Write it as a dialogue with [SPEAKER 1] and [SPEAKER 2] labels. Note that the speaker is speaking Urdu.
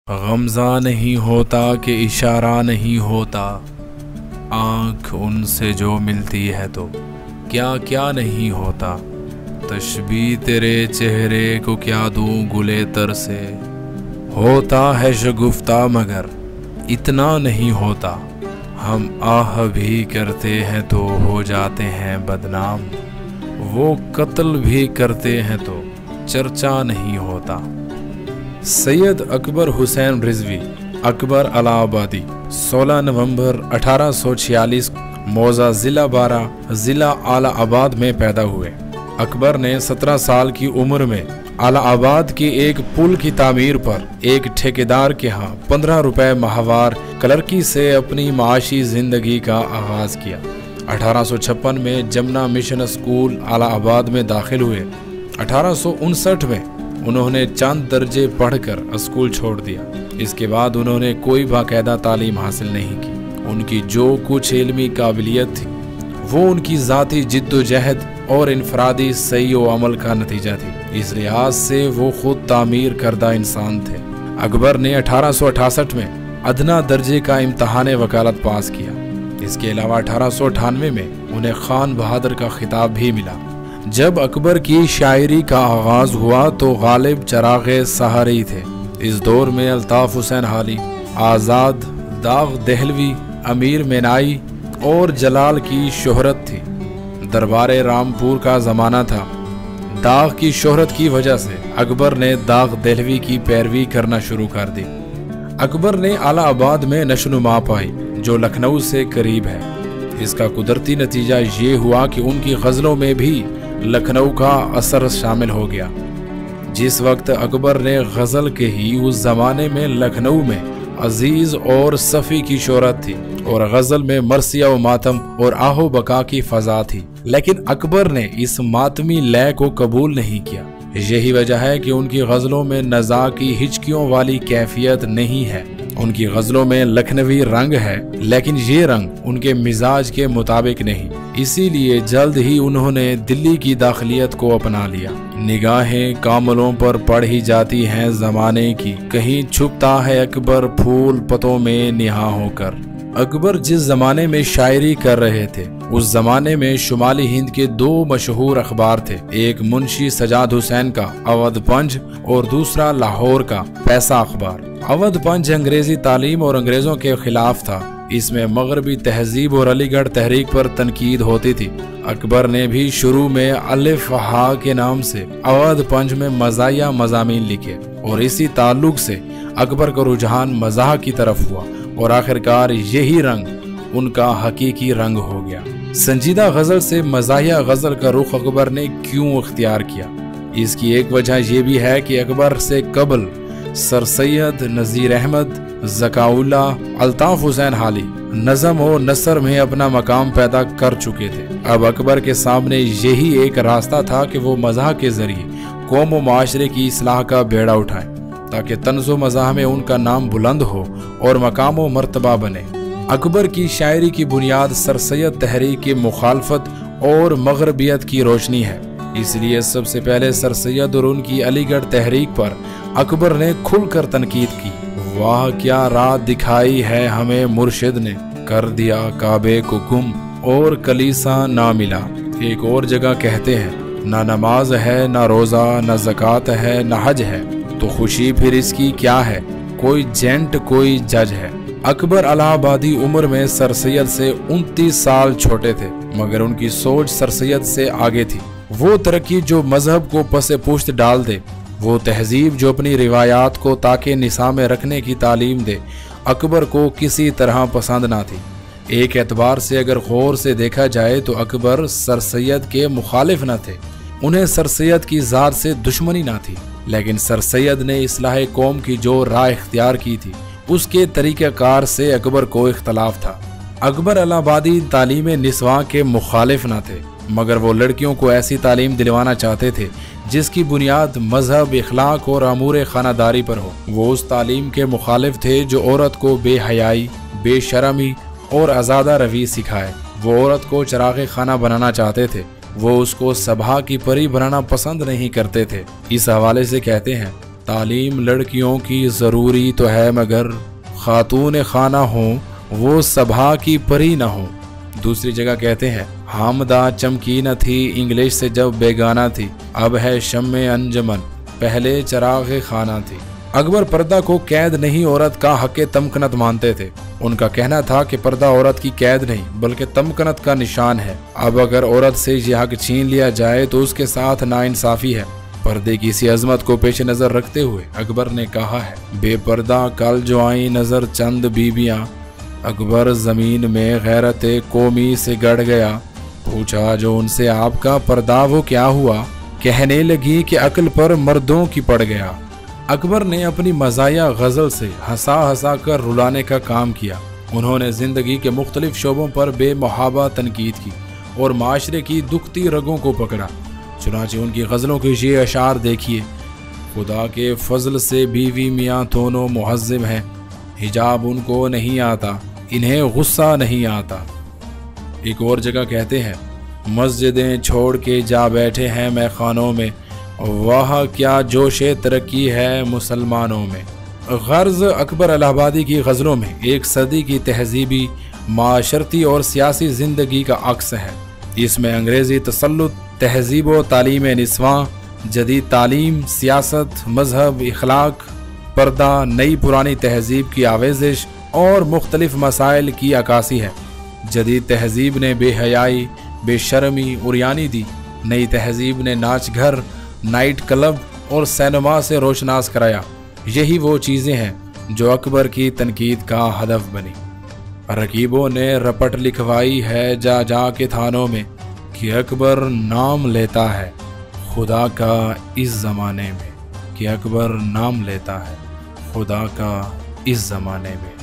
[SPEAKER 1] غمزہ نہیں ہوتا کہ اشارہ نہیں ہوتا، آنکھ ان سے جو ملتی ہے تو کیا کیا نہیں ہوتا، تشبیہ تیرے چہرے کو کیا دوں گلے تر سے، ہوتا ہے شگفتہ مگر اتنا نہیں ہوتا، ہم آہ بھی کرتے ہیں تو ہو جاتے ہیں بدنام، وہ قتل بھی کرتے ہیں تو چرچا نہیں ہوتا۔ سید اکبر حسین رضوی اکبر الہ آبادی 16 نومبر 1846 موضع ضلع بارہ ضلع الہ آباد میں پیدا ہوئے۔ اکبر نے 17 سال کی عمر میں الہ آباد کے ایک پل کی تعمیر پر ایک ٹھیکیدار کے ہاں 15 روپے ماہوار کلرکی سے اپنی معاشی زندگی کا آغاز کیا۔ 1856 میں جمنا مشن اسکول الہ آباد میں داخل ہوئے۔ 1859 میں انہوں نے چند درجے پڑھ کر اسکول چھوڑ دیا۔ اس کے بعد انہوں نے کوئی باقاعدہ تعلیم حاصل نہیں کی۔ ان کی جو کچھ علمی قابلیت تھی وہ ان کی ذاتی جد و جہد اور انفرادی سعی و عمل کا نتیجہ تھی۔ اس لحاظ سے وہ خود تعمیر کردہ انسان تھے۔ اکبر نے 1868 میں ادنا درجے کا امتحان وکالت پاس کیا۔ اس کے علاوہ 1898 میں انہیں خان بہادر کا خطاب بھی ملا۔ جب اکبر کی شاعری کا آغاز ہوا تو غالب چراغ سحری تھے۔ اس دور میں الطاف حسین حالی، آزاد، داغ دہلوی، امیر مینائی اور جلال کی شہرت تھی۔ دربار رامپور کا زمانہ تھا۔ داغ کی شہرت کی وجہ سے اکبر نے داغ دہلوی کی پیروی کرنا شروع کر دی۔ اکبر نے الہ آباد میں نشوونما پائی جو لکھنؤ سے قریب ہے۔ اس کا قدرتی نتیجہ یہ ہوا کہ ان کی غزلوں میں بھی لکھنؤ کا اثر شامل ہو گیا۔ جس وقت اکبر نے غزل کہی اس زمانے میں لکھنؤ میں عزیز اور صفی کی شہرت تھی اور غزل میں مرثیہ و ماتم اور آہ و بقا کی فضا تھی، لیکن اکبر نے اس ماتمی لے کو قبول نہیں کیا۔ یہی وجہ ہے کہ ان کی غزلوں میں نزاع کی ہچکیوں والی کیفیت نہیں ہے۔ ان کی غزلوں میں لکھنوی رنگ ہے لیکن یہ رنگ ان کے مزاج کے مطابق نہیں، اسی لیے جلد ہی انہوں نے دلی کی داخلیت کو اپنا لیا۔ نگاہیں کاملوں پر پڑ ہی جاتی ہیں زمانے کی، کہیں چھپتا ہے اکبر پھول پتوں میں نہا ہو کر۔ اکبر جس زمانے میں شاعری کر رہے تھے اس زمانے میں شمالی ہند کے دو مشہور اخبار تھے، ایک منشی سجاد حسین کا اودھ پنج اور دوسرا لاہور کا پیسہ اخبار۔ اودھ پنج انگریزی تعلیم اور انگریزوں کے خلاف تھا، اس میں مغربی تہذیب اور علی گڑھ تحریک پر تنقید ہوتی تھی۔ اکبر نے بھی شروع میں الف ہا کے نام سے اودھ پنج میں مزاحیہ مضامین لکھے اور اسی تعلق سے اکبر کا رجحان مزاح کی طرف ہوا اور آخرکار یہی رنگ ان کا حقیقی رنگ ہو گیا۔ سنجیدہ غزل سے مزاحیہ غزل کا رخ اکبر نے کیوں اختیار کیا؟ اس کی ایک وجہ یہ بھی ہے کہ اکبر سے قبل سر سید، نذیر احمد، ذکاء اللہ، الطاف حسین حالی نظم و نثر میں اپنا مقام پیدا کر چکے تھے۔ اب اکبر کے سامنے یہی ایک راستہ تھا کہ وہ مزاح کے ذریعے قوم و معاشرے کی اصلاح کا بیڑا اٹھائیں تاکہ طنز و مزاح میں ان کا نام بلند ہو اور مقام و مرتبہ بنے۔ اکبر کی شاعری کی بنیاد سر سید تحریک کی مخالفت اور مغربیت کی روشنی ہے، اس لیے سب سے پہلے سر سید اور ان کی علی گڑھ تحریک پر اکبر نے کھل کر تنقید کی۔ واہ کیا راہ دکھائی ہے ہمیں مرشد نے، کر دیا کعبے کو گم اور کلیسا نہ ملا۔ ایک اور جگہ کہتے ہیں نہ نماز ہے نہ روزہ نہ زکوٰۃ ہے نہ حج ہے، تو خوشی پھر اس کی کیا ہے، کوئی جینٹ کوئی جج ہے۔ اکبر الہ آبادی عمر میں سر سید سے 29 سال چھوٹے تھے مگر ان کی سوچ سر سید سے آگے تھی۔ وہ ترقی جو مذہب کو پس پشت ڈال دے، وہ تہذیب جو اپنی روایات کو تاکہ نصاب میں رکھنے کی تعلیم دے، اکبر کو کسی طرح پسند نہ تھی۔ ایک اعتبار سے اگر غور سے دیکھا جائے تو اکبر سر سید کے مخالف نہ تھے، انہیں سر سید کی ذات سے دشمنی نہ تھی، لیکن سر سید نے اصلاح قوم کی جو راہ اختیار کی تھی اس کے طریقہ کار سے اکبر کو اختلاف تھا۔ اکبر الہ آبادی تعلیم نسواں کے مخالف نہ تھے مگر وہ لڑکیوں کو ایسی تعلیم دلوانا چاہتے تھے جس کی بنیاد مذہب، اخلاق اور امور خانہ داری پر ہو۔ وہ اس تعلیم کے مخالف تھے جو عورت کو بے حیائی، بے شرمی اور آزادہ روی سکھائے۔ وہ عورت کو چراغ خانہ بنانا چاہتے تھے، وہ اس کو صبا کی پری بنانا پسند نہیں کرتے تھے۔ اس حوالے سے کہتے ہیں تعلیم لڑکیوں کی ضروری تو ہے مگر خاتون خانہ ہوں وہ صبا کی پری نہ ہوں۔ دوسری جگہ کہتے ہیں حامدہ چمکی نہ تھی انگلش سے جب بیگانہ تھی، اب ہے شمع انجمن پہلے چراغ خانہ تھی۔ اکبر پردہ کو قید نہیں عورت کا حق تمکنت مانتے تھے۔ ان کا کہنا تھا کہ پردہ عورت کی قید نہیں بلکہ تمکنت کا نشان ہے۔ اب اگر عورت سے یہ حق چھین لیا جائے تو اس کے ساتھ ناانصافی ہے۔ پردے کی اسی عظمت کو پیش نظر رکھتے ہوئے اکبر نے کہا ہے بے پردہ کل جو آئیں نظر چند بیویاں، اکبر زمین میں غیرت قومی سے گڑ گیا، پوچھا جو ان سے آپ کا پردہ وہ کیا ہوا، کہنے لگی کہ عقل پر مردوں کی پڑ گیا۔ اکبر نے اپنی مزاحیہ غزل سے ہنسا ہنسا کر رلانے کا کام کیا۔ انہوں نے زندگی کے مختلف شعبوں پر بے محابہ تنقید کی اور معاشرے کی دکھتی رگوں کو پکڑا۔ چنانچہ ان کی غزلوں کے یہ اشعار دیکھیے: خدا کے فضل سے بیوی میاں دونوں مہذب ہیں، حجاب ان کو نہیں آتا، انہیں غصہ نہیں آتا۔ ایک اور جگہ کہتے ہیں مسجدیں چھوڑ کے جا بیٹھے ہیں میں خانوں میں، واہ کیا جوش ترقی ہے مسلمانوں میں۔ غرض اکبر الہ آبادی کی غزلوں میں ایک صدی کی تہذیبی، معاشرتی اور سیاسی زندگی کا عکس ہے۔ اس میں انگریزی تسلط، تہذیب و تعلیم نسواں، جدید تعلیم، سیاست، مذہب، اخلاق، پردہ، نئی پرانی تہذیب کی آویزش اور مختلف مسائل کی عکاسی ہے۔ جدید تہذیب نے بے حیائی، بے شرمی عریانی دی، نئی تہذیب نے ناچ گھر، نائٹ کلب اور سینما سے روشناس کرایا۔ یہی وہ چیزیں ہیں جو اکبر کی تنقید کا ہدف بنی۔ رقیبوں نے رپٹ لکھوائی ہے جا جا کے تھانوں میں کہ اکبر نام لیتا ہے خدا کا اس زمانے میں، کہ اکبر نام لیتا ہے خدا کا اس زمانے میں۔